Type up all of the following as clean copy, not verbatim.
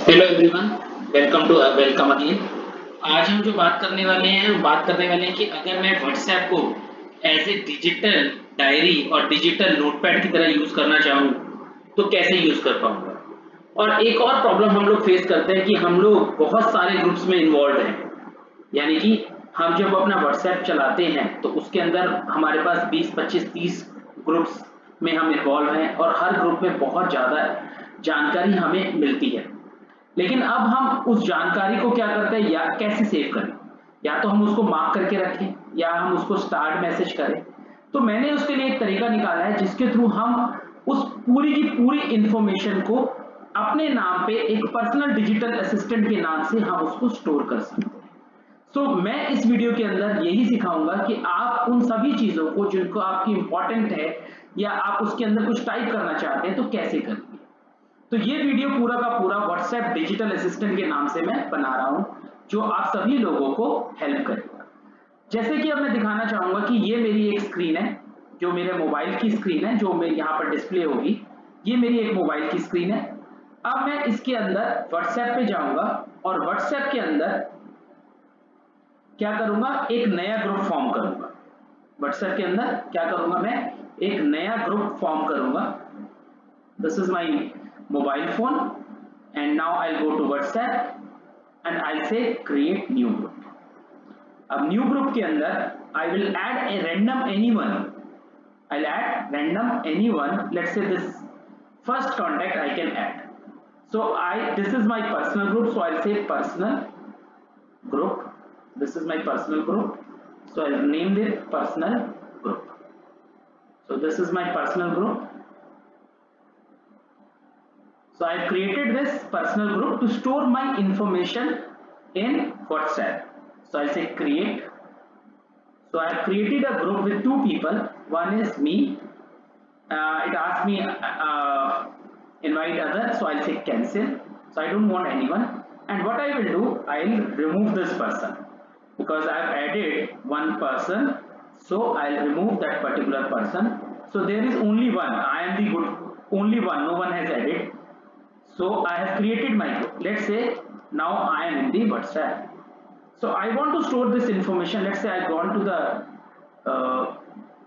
Hello everyone, welcome again. आज हम जो बात करने वाले हैं कि अगर मैं व्हाट्सएप को एज ए डिजिटल डायरी और डिजिटल नोटपैड की तरह यूज करना चाहूँ तो कैसे यूज कर पाऊंगा। और एक और प्रॉब्लम हम लोग फेस करते हैं कि हम लोग बहुत सारे ग्रुप्स में इन्वॉल्व हैं, यानी कि हम जब अपना व्हाट्सएप चलाते हैं तो उसके अंदर हमारे पास 20, 25, 30 ग्रुप्स में हम इन्वॉल्व हैं और हर ग्रुप में बहुत ज़्यादा जानकारी हमें मिलती है। लेकिन अब हम उस जानकारी को क्या करते हैं या कैसे सेव करें, या तो हम उसको मार्क करके रखें या हम उसको स्टार्ट मैसेज करें। तो मैंने उसके लिए एक तरीका निकाला है जिसके थ्रू हम उस पूरी की पूरी इंफॉर्मेशन को अपने नाम पे एक पर्सनल डिजिटल असिस्टेंट के नाम से हम उसको स्टोर कर सकते हैं। तो मैं इस वीडियो के अंदर यही सिखाऊंगा कि आप उन सभी चीजों को जिनको आपकी इंपॉर्टेंट है या आप उसके अंदर कुछ टाइप करना चाहते हैं तो कैसे करेंगे। तो ये वीडियो पूरा का पूरा व्हाट्सएप डिजिटल असिस्टेंट के नाम से मैं बना रहा हूं, जो आप सभी लोगों को हेल्प करेगा। जैसे कि अब मैं दिखाना चाहूंगा कि ये मेरी एक स्क्रीन है, जो मेरे मोबाइल की स्क्रीन है, जो मैं यहाँ पर डिस्प्ले होगी। ये मेरी एक मोबाइल की स्क्रीन है। अब मैं इसके अंदर व्हाट्सएप पे जाऊंगा और व्हाट्सएप के अंदर क्या करूंगा, एक नया ग्रुप फॉर्म करूंगा। व्हाट्सएप के अंदर क्या करूंगा, मैं एक नया ग्रुप फॉर्म करूंगा। This is my mobile phone, and now I'll go to WhatsApp and I'll say create new group. अब new group के अंदर I will add a random anyone. I'll add random anyone. Let's say this first contact I can add. So this is my personal group, so I'll say personal group. This is my personal group, so I'll name it personal group. So this is my personal group. So I have created this personal group to store my information in WhatsApp. So I say create. So I have created a group with two people. One is me. It asks me invite other. So I'll say cancel. So I don't want anyone. And what I will do, I'll remove this person because I have added one person. So I'll remove that particular person. So there is only one. I am the only one. No one has added. So I have created my group. Let's say now I am in the WhatsApp. So I want to store this information. Let's say I've gone to the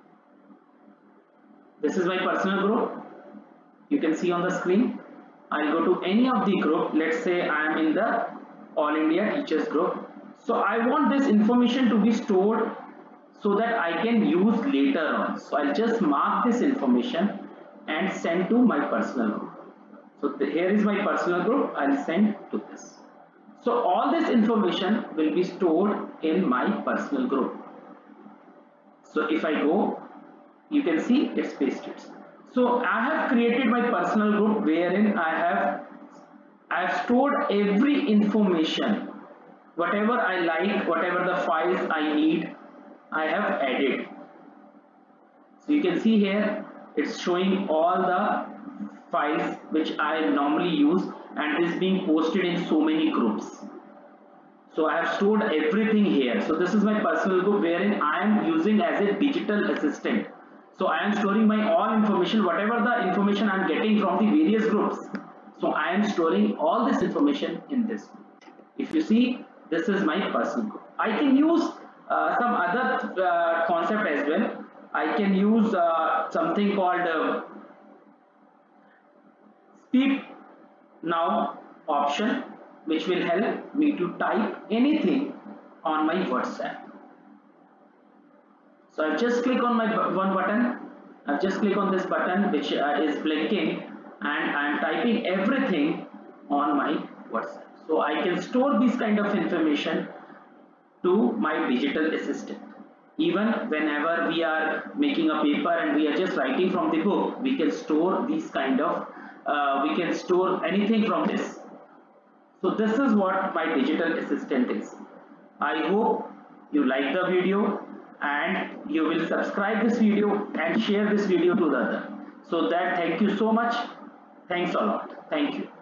this is my personal group. You can see on the screen. I'll go to any of the group. Let's say I am in the All India Teachers group. So I want this information to be stored so that I can use later on. So I'll just mark this information and send to my personal group. So here is my personal group. I'll send to this. So all this information will be stored in my personal group. So if I go, you can see it's pasted. So I have created my personal group wherein I have stored every information, whatever I like, whatever the files I need, I have added. So you can see here it's showing all the files which I normally use and is being posted in so many groups. So I have stored everything here. So this is my personal group wherein I am using as a digital assistant. So I am storing my all information, whatever the information I am getting from the various groups. So I am storing all this information in this group. If you see, this is my personal group. I can use some other concept as well. I can use something called speak now option, which will help me to type anything on my WhatsApp. So I'll just click on my one button. I'll just click on this button which is blinking, and I'm typing everything on my WhatsApp. So I can store this kind of information to my digital assistant. Even whenever we are making a paper and we are just writing from the book, we can store these kind of we can store anything from this. So this is what my digital assistant is. I hope you like the video and you will subscribe this video and share this video to the other. So that, thank you so much. Thanks a lot. Thank you.